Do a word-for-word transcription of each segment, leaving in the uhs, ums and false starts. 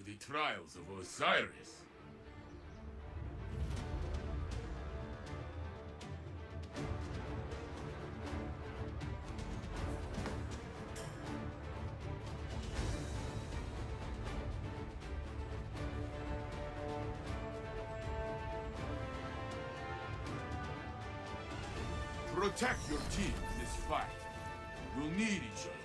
the trials of Osiris. Protect your team in this fight. You'll need each other.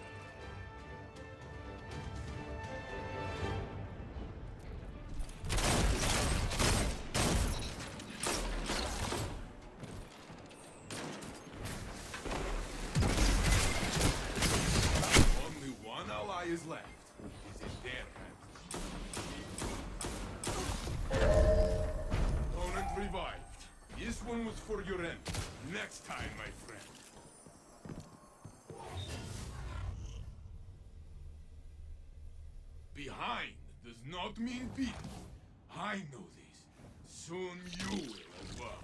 Only one ally is left. Is in their hands. Opponent revived. This one was for your end. Next time, my friend. Behind does not mean beat. I know this. Soon you will as well.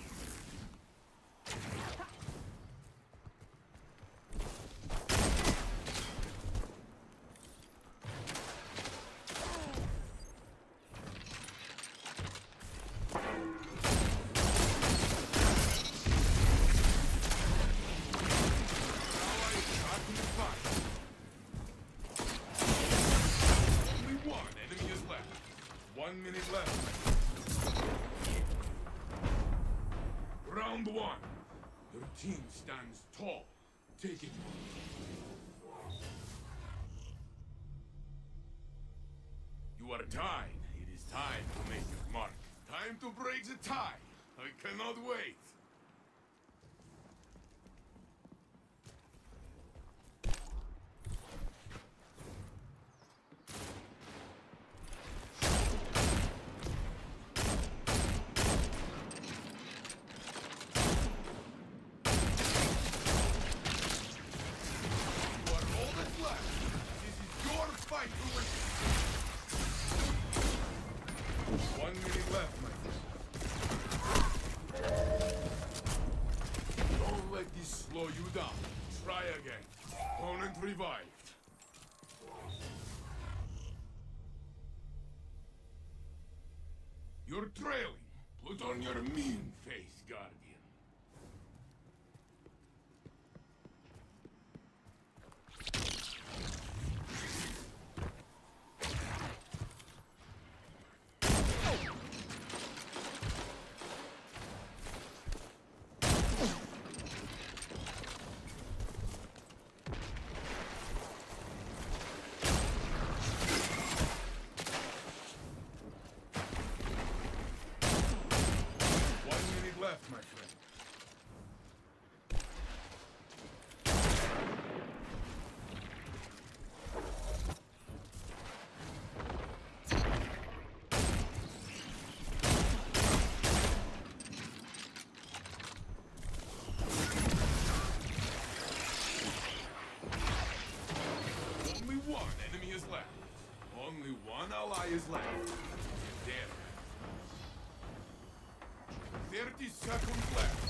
One minute left. Round one. Your team stands tall. Take it. You are tied. It is time to make your mark. Time to break the tie. I cannot wait. One minute left, my friend. Don't let this slow you down. Try again. Opponent revived. You're trailing. Put on your mean face, Guardian. Left, my friend. Only one enemy is left. Only one ally is left. Damn. thirty seconds left.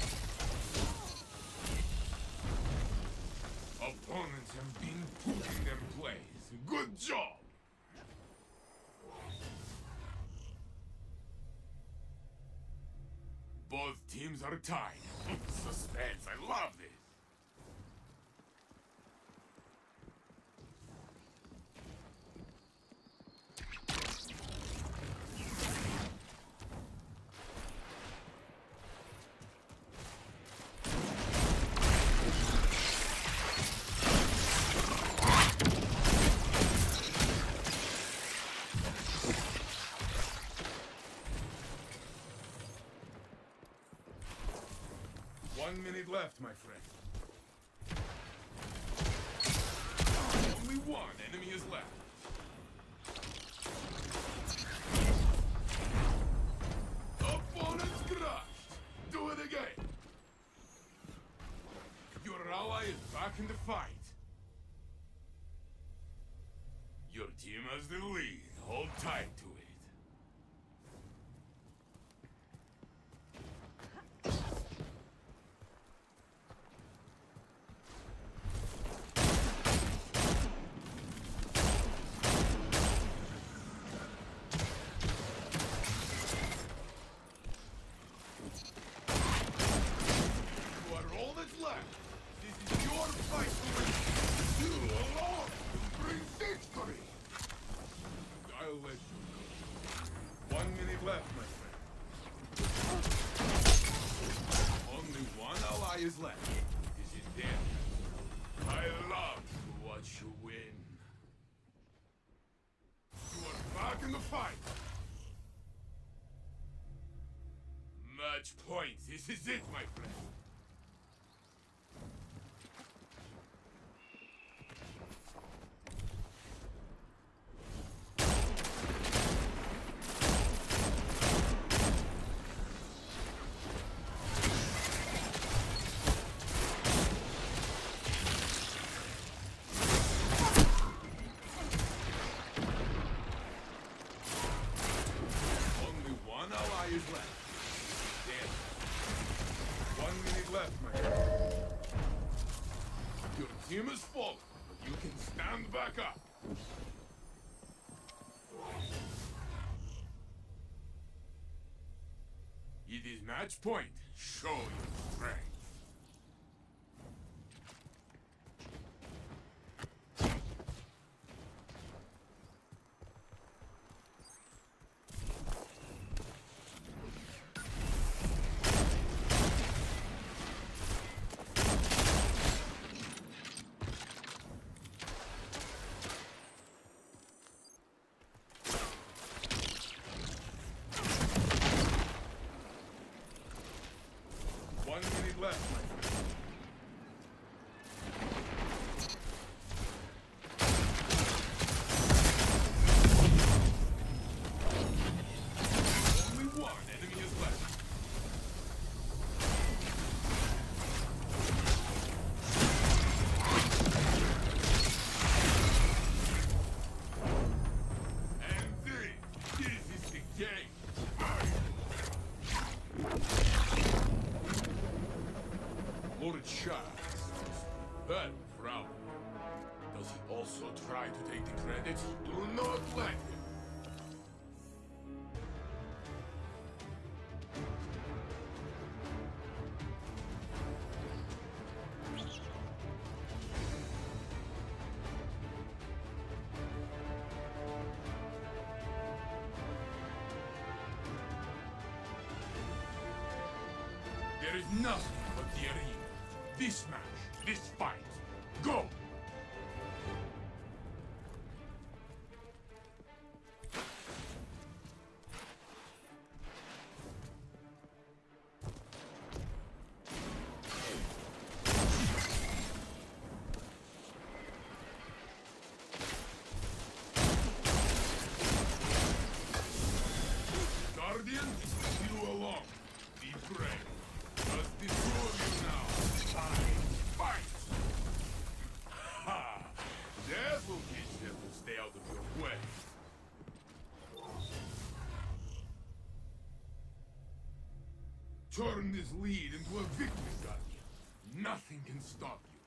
Opponents have been put in their place. Good job! Both teams are tied. Suspense, I love this. One minute left, my friend. Only one enemy is left. Opponent's crushed. Do it again. Your ally is back in the fight. Your team has the lead. Hold tight to it. is left. Is it dead? I love to watch you win. You are back in the fight. Match point. This is it, my friend. Team is fallen, but you can stand back up. It is match point. Show your strength. One minute left, my friend. Only one enemy is left. And this, this is the game. Lord Charles is very proud. Does he also try to take the credit? Do not let him. There is nothing but the arena. This match, this fight. Go! Guardian, you along. Be brave. Just the two of you now. Fight! Ha! That will teach them to stay out of your way. Turn this lead into a victory, Guardian. Nothing can stop you.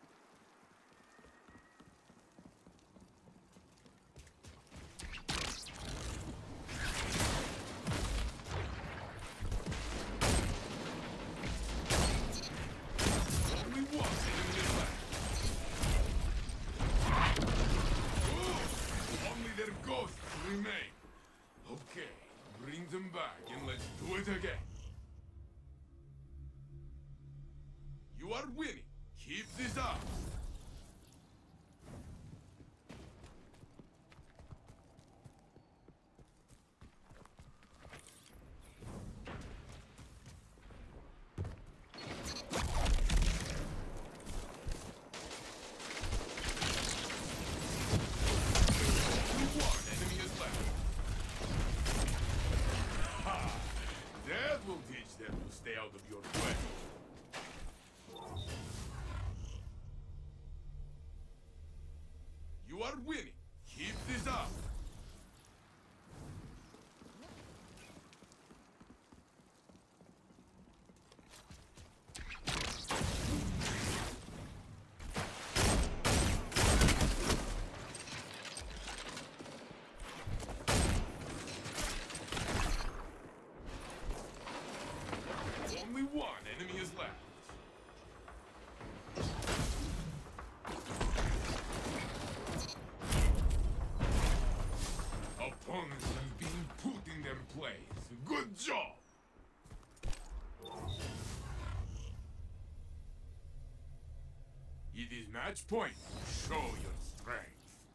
Ghosts remain. Okay, bring them back and let's do it again. You are winning. Keep this up. Will teach them to stay out of your way. Match point. Show your strength.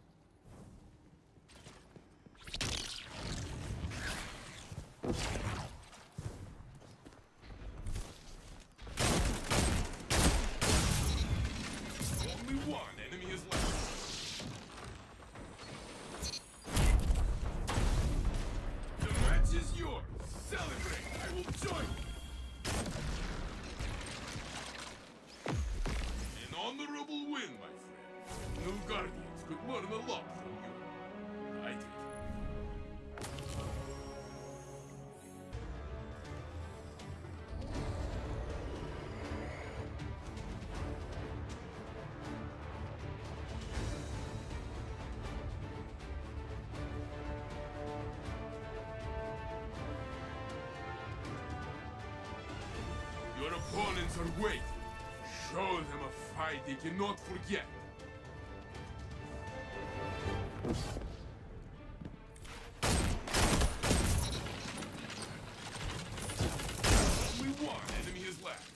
Only one enemy is left. The match is yours. Celebrate. I will join you. An honorable win, my friend. No guardians could learn a lot from you. I did. Your opponents are waiting. Show them a fight they cannot forget. Only one enemy is left.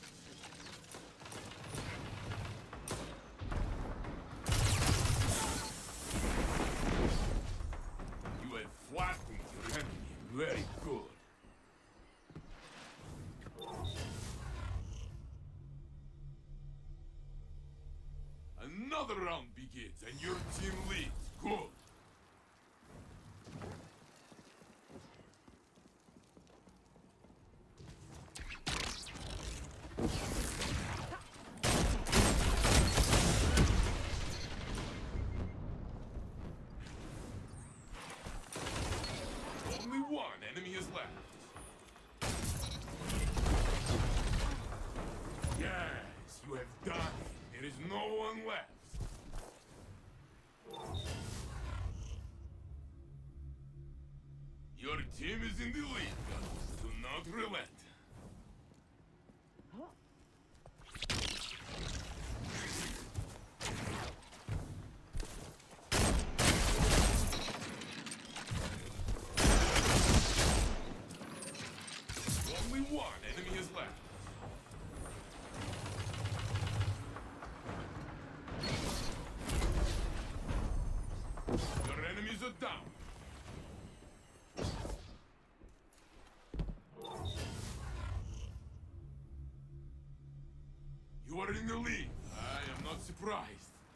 You have flattened your enemy. Very good. Another round begins, and your team leads. Good. Only one enemy is left. Yes, you have done it. There is no one left. Your team is in the lead. Do not relent. Only one enemy is left. Your enemies are down. You are in the lead. I am not surprised.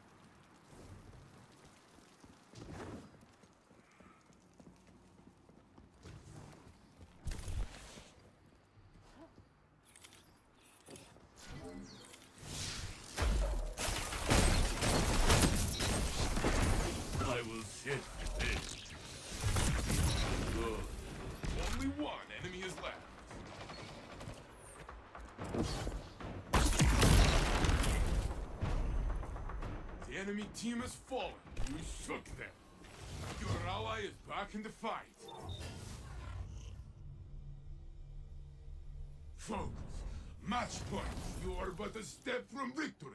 I will sit this. Good. Only one enemy is left. The enemy team has fallen. You shook them. Your ally is back in the fight. Focus. Match point. You are but a step from victory.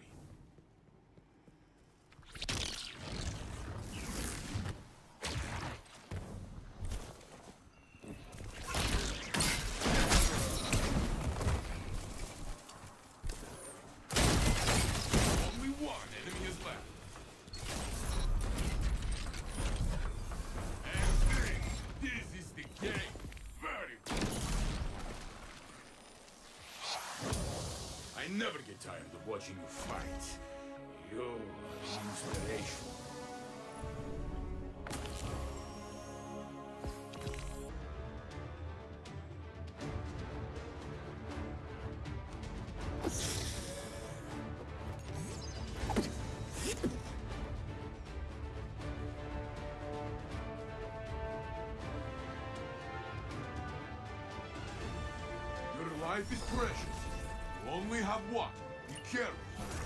I never get tired of watching you fight. You're an inspiration. Your life is precious. You only have one. Be careful.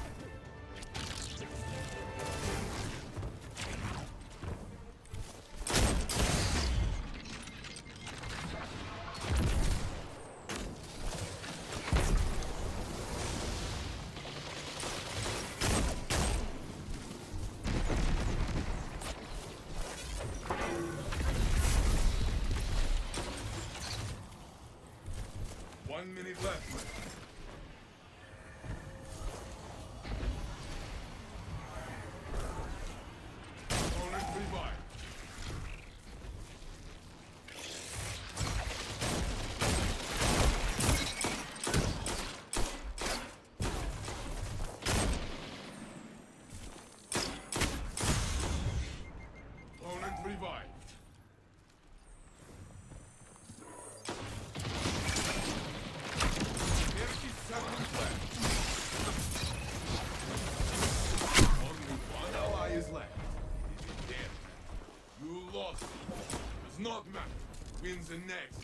One minute left. Does not matter. Wins the next.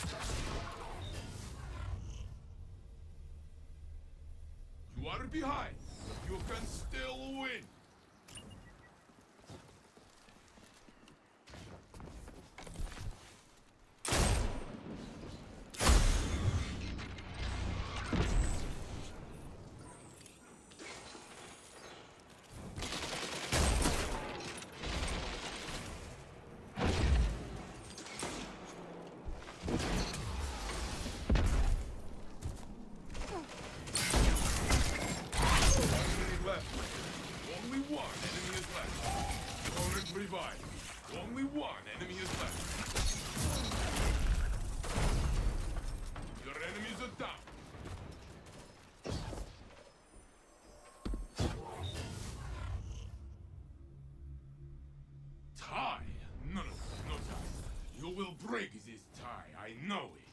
You are behind. You can still win. Only one enemy is left. Your enemies are down. Tie? No, no, no tie. You will break this tie, I know it.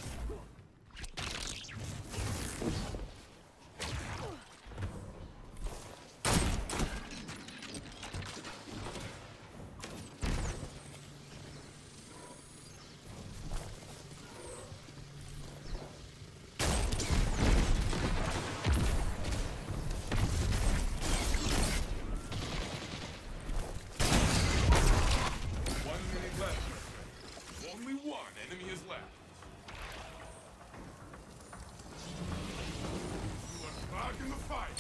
Enemy is left. You are back in the fight.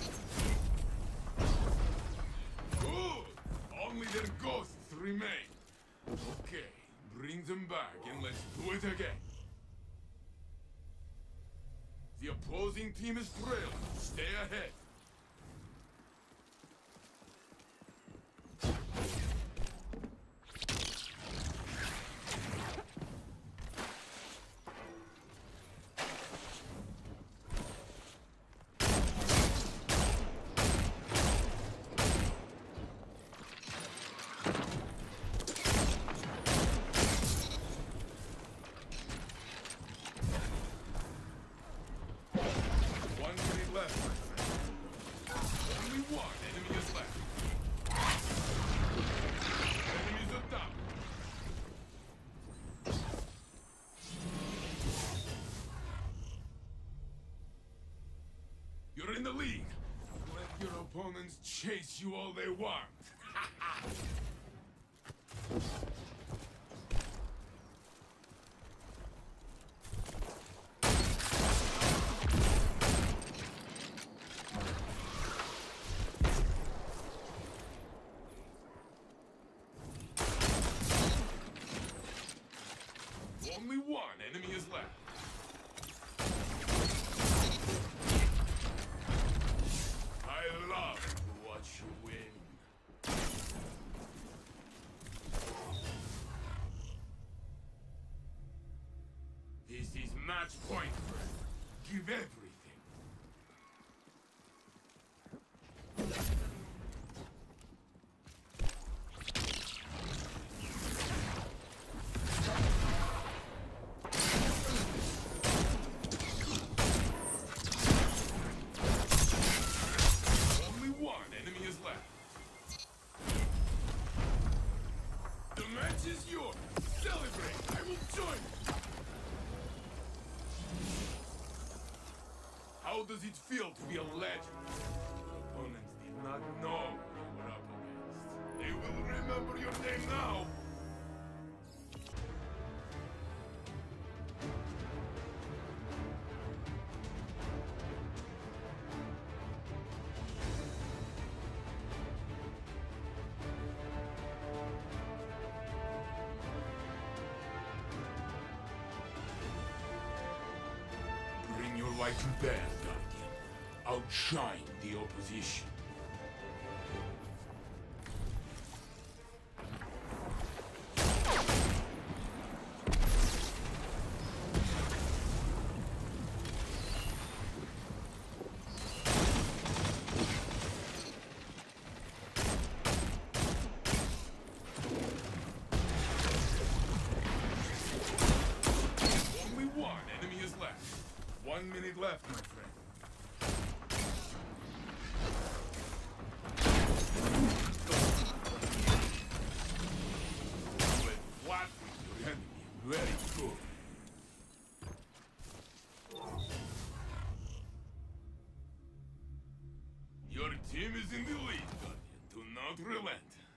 Good. Only their ghosts remain. Okay, bring them back and let's do it again. The opposing team is trailing. Stay ahead. You're in the lead. Let your opponents chase you all they want. Only one enemy is left. I love to watch you win. This is match point, friend. Give everything. Is yours. Celebrate. I will join you. How does it feel to be a legend? Your opponents did not know you were up against. They will remember your name now. Bring your light to bear, Guardian. Outshine the opposition. Only one enemy is left. One minute left, my friend. Very good. Your team is in the lead, Guardian. Do not relent.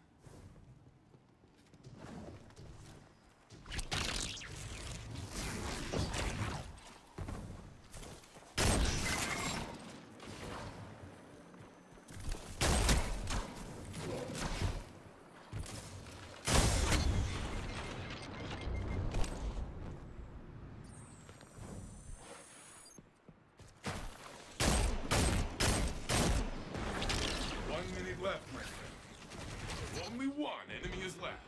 Left, my friend. Only one enemy is left.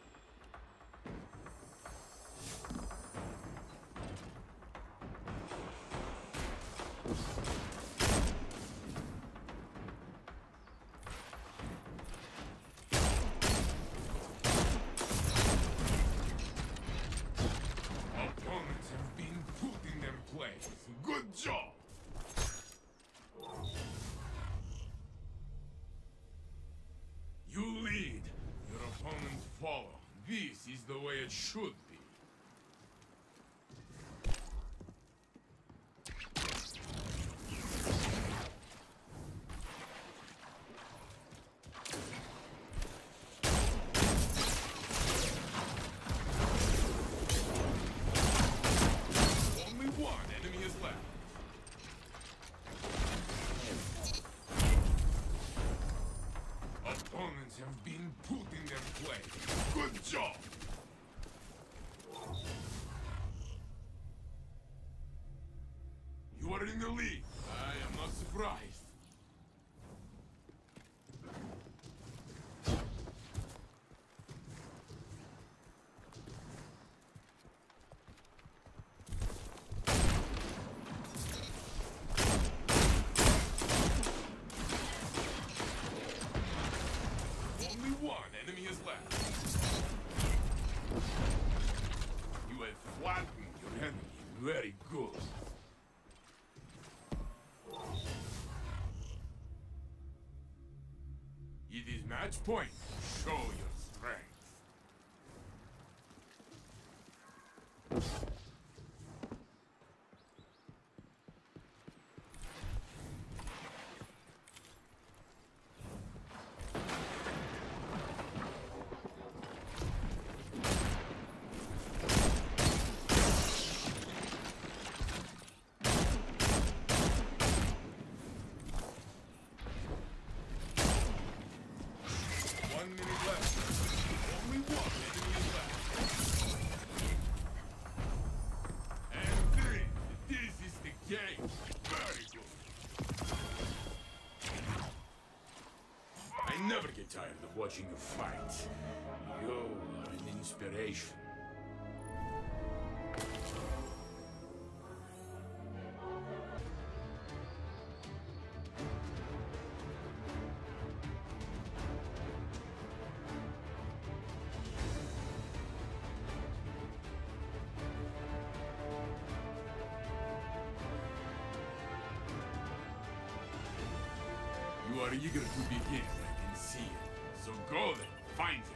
Opponents have been put in their place. Good job. You lead, your opponents follow. This is the way it should be. Only one enemy is left. Opponents have been put in their place. Good job! You are in the lead. I am not surprised. One enemy is left. You have flattened your enemy. Very good. It is match point. Show your strength. One minute left. Only one enemy is left. And three. This is the game. Very good. I never get tired of watching you fight. You are an inspiration. You are eager to begin, I can see it. So go then, find him.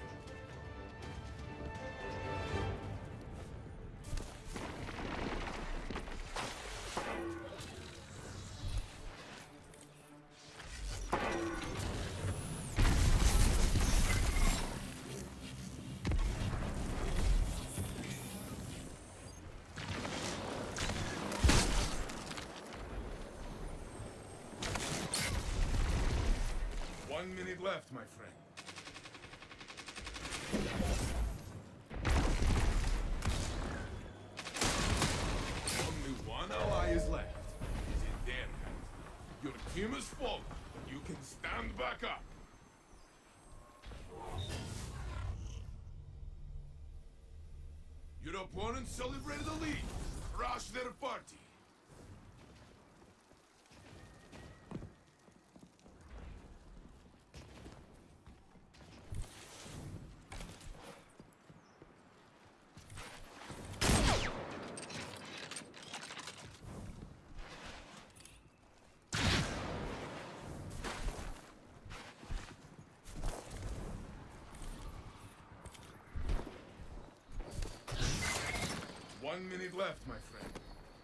One minute left, my friend. Only one ally is left. It is in their hands. Your team is fallen, but you can stand back up. Your opponent celebrated a lead. Rush their party. One minute left, my friend.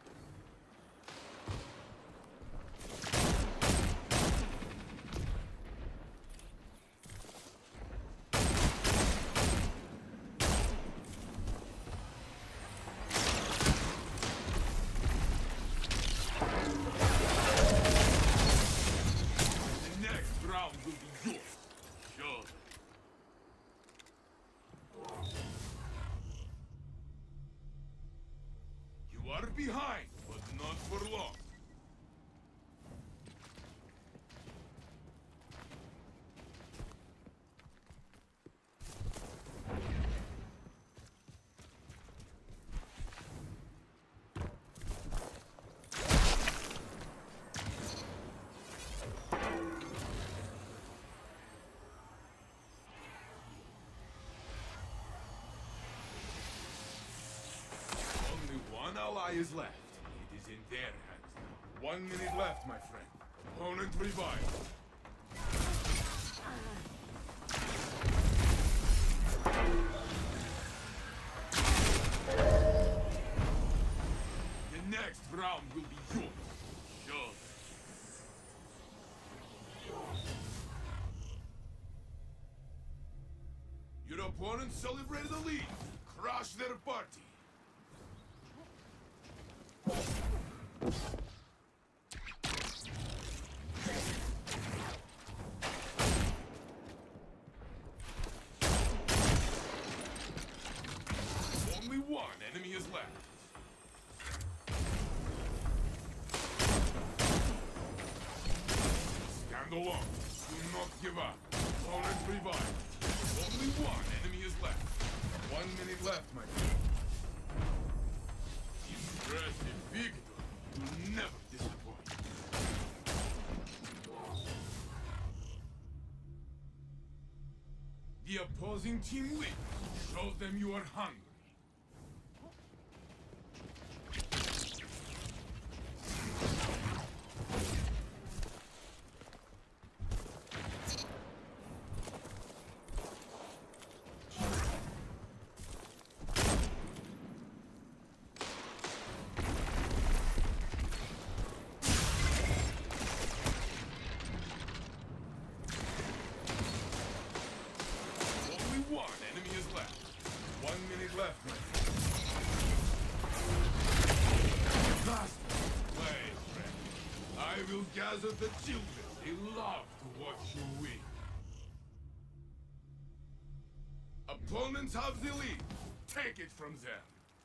Behind, but not for long. Only one ally is left. It is in their hands now. One minute left, my friend. Opponent revived. The next round will be yours. Sure. Your opponent celebrated a lead. Crush their party. Only one enemy is left. Stand alone. Do not give up. Opponent revived. Only one enemy is left. One minute left, my friend. Impressive victory. You never disappoint. The opposing team wins. Show them you are hungry. Left, my friend. Play, friend. I will gather the children. They love to watch you win. Opponents have the lead. Take it from them.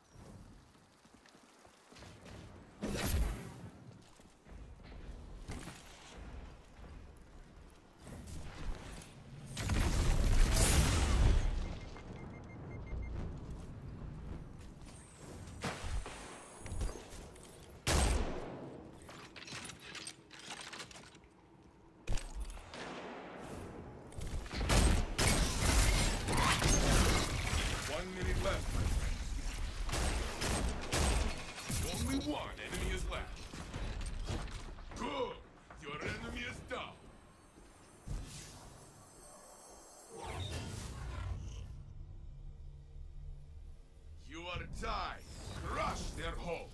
One minute left, my friend. Only one enemy is left. Good! Your enemy is down. You are tied. Crush their hopes.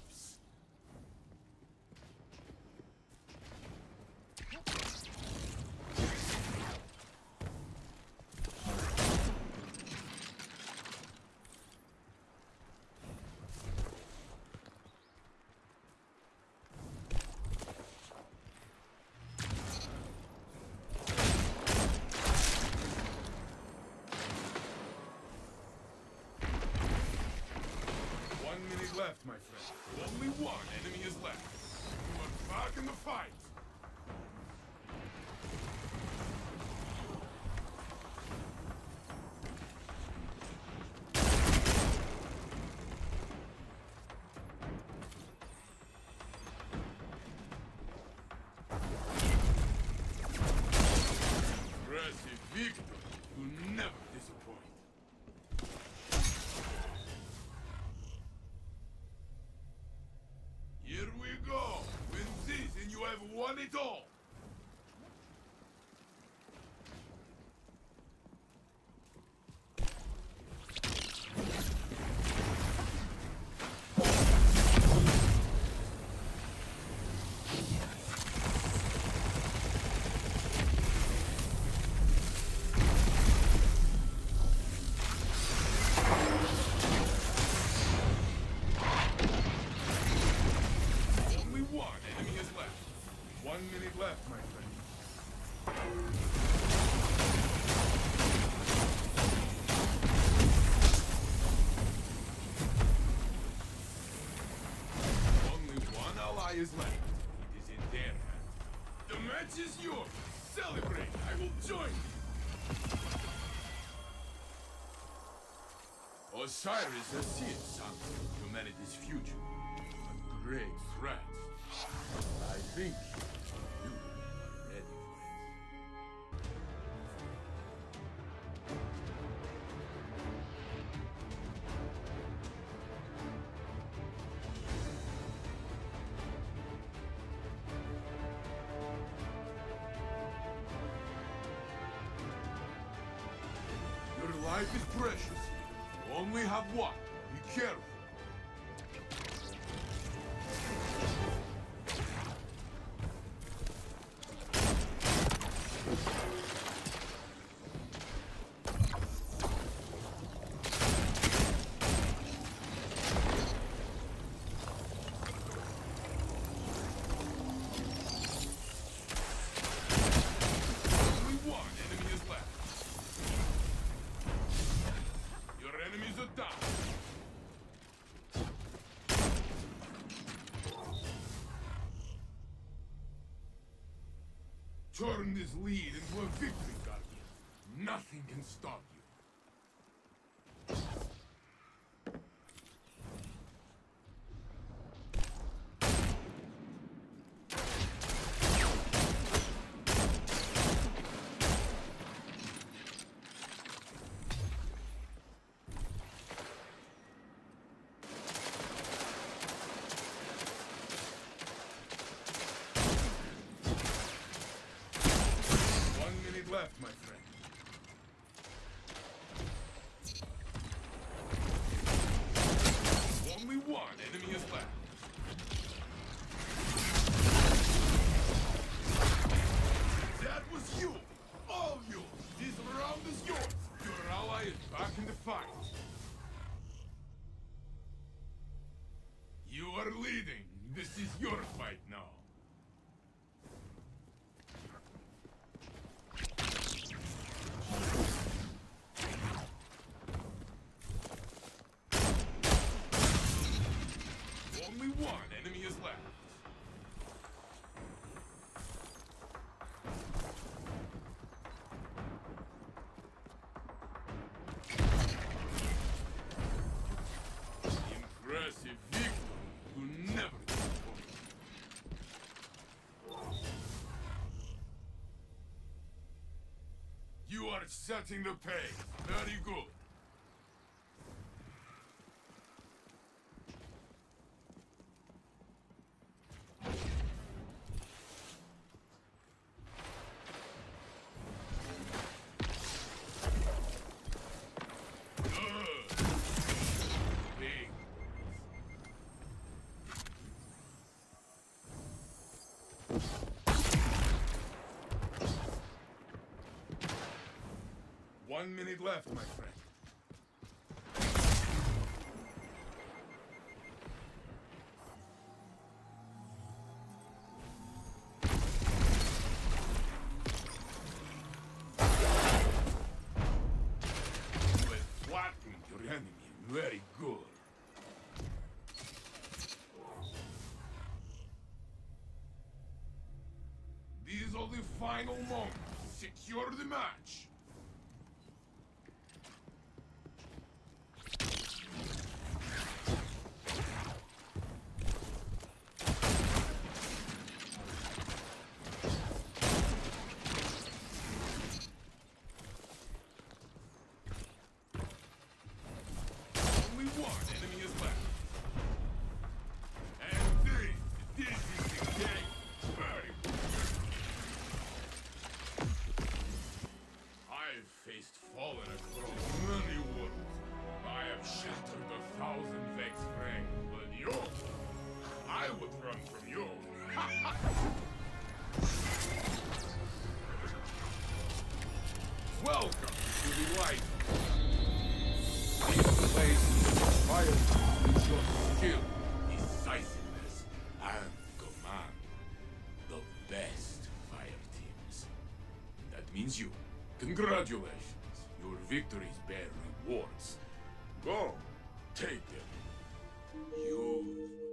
Left, my friend. Only one enemy is left. You are back in the fight. Impressive victory. You never disappoint. Here we go! Win this and you have one is left. It is in their hands. The match is yours. Celebrate. I will join you. Osiris has seen something of humanity's future. A great threat. I think you are ready for it. Your life is precious. You only have one. Be careful. Only one enemy is left. Your enemies are down. Turn this lead into a victory, Guardian. Nothing can stop you. Left, my friend. Only one enemy is left. That was you! All yours! This round is yours! Your ally is back in the fight. You are leading. This is your fight now. Only one enemy is left. Impressive victory. You never disappoint. You are setting the pace. Very good. One minute left, my friend. You have flattened your enemy. Very good. These are the final moments. Secure the match. One enemy is left. And this, this is the game. Very good. I've faced fallen across many worlds. I have shattered a thousand vex frames, but you, I would run from you. Welcome to the Lightfall. This place inspires with your skill, decisiveness, and command. The best fire teams. That means you. Congratulations. Your victories bear rewards. Go. Take them. Use